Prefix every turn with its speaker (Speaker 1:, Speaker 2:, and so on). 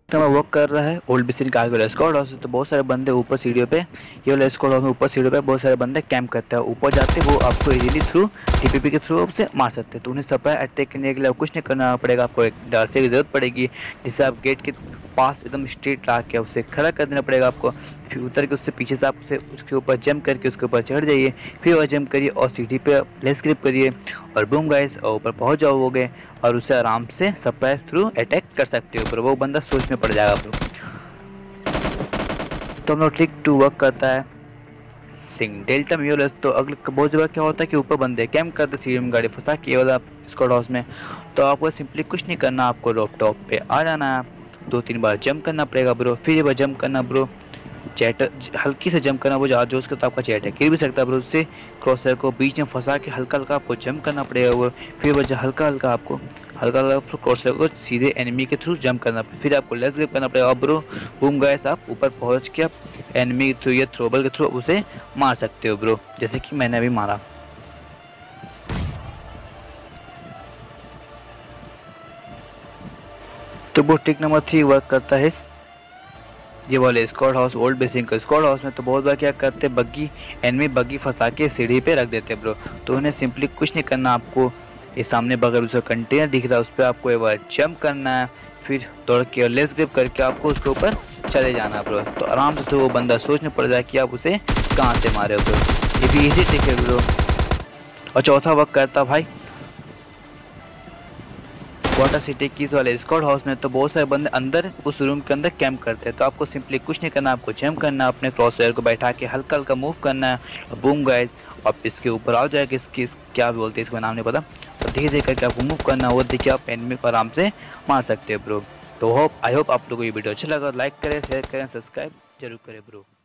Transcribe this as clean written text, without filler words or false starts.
Speaker 1: तो मैं वर्क कर रहा है ओल्ड बिस्टिन का आगे स्क्वाड हाउस। तो बहुत सारे बंदे ऊपर सीढ़ियों पे, ये वाला स्क्वाड हाउस में ऊपर सीढ़ियों पे बहुत सारे बंदे कैंप करते हैं। ऊपर जाते वो आपको इजीली थ्रू टीपीपी के थ्रू आपसे मार सकते हैं। तो उन्हें सप्लाई अटैक करने के लिए कुछ नहीं करना पड़ेगा, आपको एक डार्से की जरूरत पड़ेगी जिससे आप गेट के पास एकदम स्ट्रेट ला के उसे खड़ा कर देना पड़ेगा आपको। फिर उतर के उससे पीछे से आप उसे उसके ऊपर जंप करके उसके ऊपर चढ़ जाइए, फिर वह जंप करिए और सीढ़ी पे लेस ग्रिप करिए और बूम गाइस और ऊपर पहुंच जाओगे और उसे आराम से सरप्राइज थ्रू अटैक कर सकते हो। पर वो बंदा सोच में पड़ जाएगा ब्रो। तो हम लोग ट्रिक 2 वर्क करता है सिंग डेल्टा म्यूलस। तो अगले बहुत जगह क्या होता है कि ऊपर बंदे कैंप करते सीढ़ी में गाड़ी फंसा के वाला स्क्वाड हाउस में। तो आपको सिंपली कुछ नहीं करना, आपको टॉप पे आ जाना है, 2-3 बार जंप करना पड़ेगा ब्रो, फिर एक बार जंप करना ब्रो, चैट हल्की से जंप करना, वो ज़्यादा जोश करता आपका चैट है गिर भी सकता है ब्रो। उससे क्रॉसर को बीच में फंसा के हल्का हल्का आपको जंप करना पड़ेगा वो, फिर वजह हल्का हल्का आपको हल्का हल्का क्रॉसर को सीधे एनिमी के थ्रू जंप करना, फिर आपको लेस ग्रिप करना पड़ेगा ब्रो। बूम गाइस आप ऊपर पहुंच के आप एनिमी के थ्रू या थ्रोबल के थ्रू उसे मार सकते हो ब्रो, जैसे कि मैंने अभी मारा। तो वो ट्रिक नंबर 3 वर्क करता है ये वाले स्क्वाड हाउस ओल्ड बेसिंग का स्क्वाड हाउस में। तो बहुत बार क्या करते बग्गी एनिमी बग्गी फंसा के सीढ़ी पे रख देते ब्रो। तो उन्हें सिंपली कुछ नहीं करना, आपको ये सामने बगल उसका कंटेनर दिख रहा है उस पर आपको एक बार जंप करना है, फिर दौड़ के लेस ग्रिप करके आपको उसके ऊपर चले जाना ब्रो। तो आराम से तो वो बंदा सोचने पड़ जाए कि आप उसे कहाँ से मारे हो ब्रो। ये भी इजी ट्रिक है ब्रो। और चौथा वर्क करता भाई वाटर सिटी कीज वाले स्क्वाड हाउस में। तो बहुत सारे बंदे अंदर उस रूम के अंदर कैंप करते हैं। तो आपको सिंपली कुछ नहीं करना, आपको जंप करना, अपने क्रॉसफायर को बैठा के हल्का हल्का मूव करना है, बूम गाइस आप इसके ऊपर आ जाएगा। इसकी क्या बोलते हैं इसका नाम नहीं पता, और धीरे धीरे करके आपको मूव करना, वो देखिए आप एनिमी को आराम से मार सकते हो ब्रो। तो आई होप आप लोगों को ये वीडियो अच्छा लगा, लाइक करें, शेयर करें, सब्सक्राइब जरूर करें ब्रो।